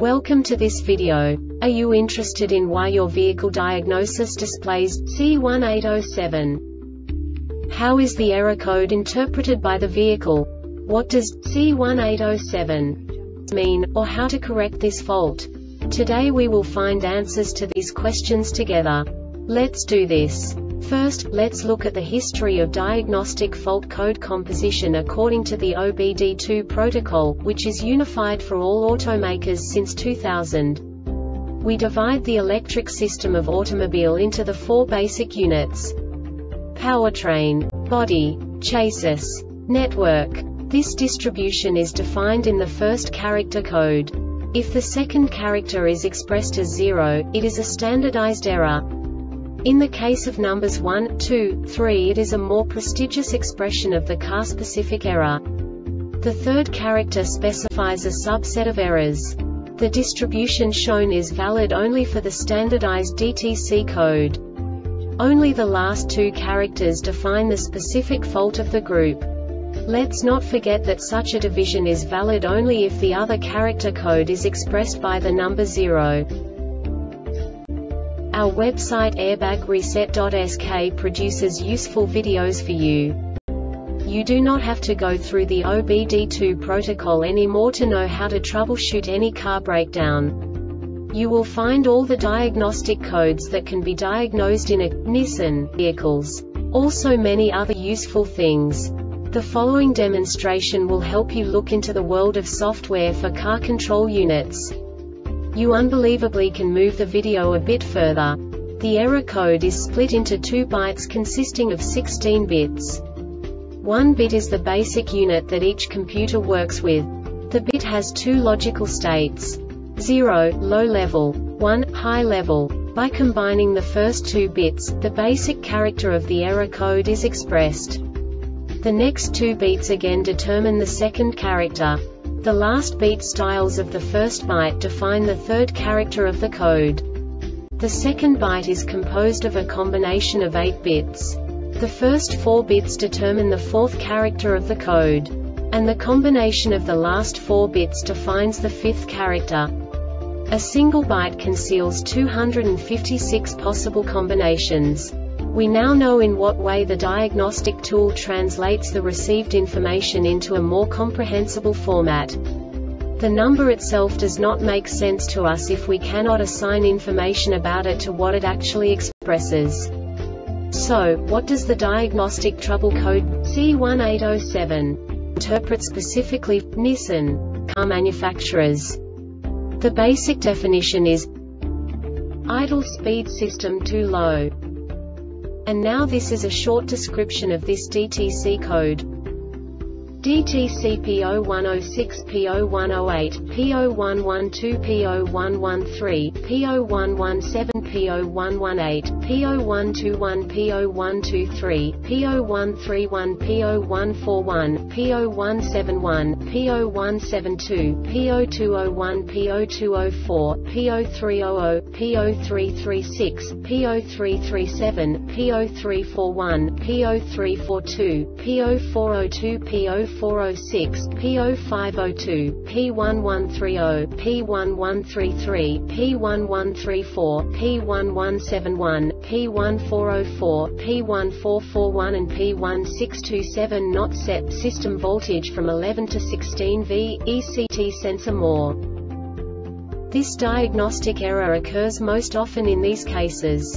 Welcome to this video. Are you interested in why your vehicle diagnosis displays C1807? How is the error code interpreted by the vehicle? What does C1807 mean, or how to correct this fault? Today we will find answers to these questions together. Let's do this. First, let's look at the history of diagnostic fault code composition according to the OBD2 protocol, which is unified for all automakers since 2000. We divide the electric system of automobile into the four basic units: powertrain, body, chassis, network. This distribution is defined in the first character code. If the second character is expressed as 0, it is a standardized error. In the case of numbers 1, 2, 3, it is a more prestigious expression of the car-specific error. The third character specifies a subset of errors. The distribution shown is valid only for the standardized DTC code. Only the last two characters define the specific fault of the group. Let's not forget that such a division is valid only if the other character code is expressed by the number 0. Our website airbagreset.sk produces useful videos for you. You do not have to go through the OBD2 protocol anymore to know how to troubleshoot any car breakdown. You will find all the diagnostic codes that can be diagnosed in a Nissan vehicles. Also many other useful things. The following demonstration will help you look into the world of software for car control units. You unbelievably can move the video a bit further. The error code is split into 2 bytes consisting of 16 bits. 1 bit is the basic unit that each computer works with. The bit has 2 logical states: 0, low level, 1, high level. By combining the first 2 bits, the basic character of the error code is expressed. The next 2 beats again determine the second character. The last beat styles of the first byte define the third character of the code. The second byte is composed of a combination of 8 bits. The first 4 bits determine the fourth character of the code. And the combination of the last 4 bits defines the fifth character. A single byte conceals 256 possible combinations. We now know in what way the diagnostic tool translates the received information into a more comprehensible format. The number itself does not make sense to us if we cannot assign information about it to what it actually expresses. So, what does the diagnostic trouble code C1807 interpret specifically for Nissan car manufacturers? The basic definition is idle speed system too low. And now this is a short description of this DTC code. DTC P0106 P0108 P0112 P0113 P0117 P0118 P0121 P0123 P0131 P0141 P0171 P0172 P0201 P0204 P0300 P0336 P0337 P0341 P0342 P0402 P0406 P0502 P1130 P1133 P1134 P1171 P1404 P1441 and P1627 not set system voltage from 11 to 16 V, ECT sensor more. This diagnostic error occurs most often in these cases: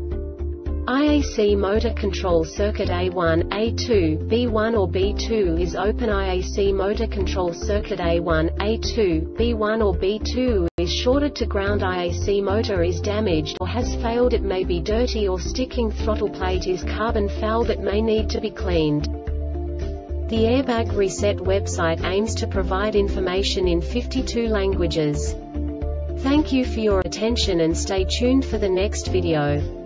IAC motor control circuit A1, A2, B1 or B2 is open. IAC motor control circuit A1, A2, B1 or B2 is shorted to ground. IAC motor is damaged or has failed. It may be dirty or sticking. Throttle plate is carbon foul that may need to be cleaned. The Airbag Reset website aims to provide information in 52 languages. Thank you for your attention and stay tuned for the next video.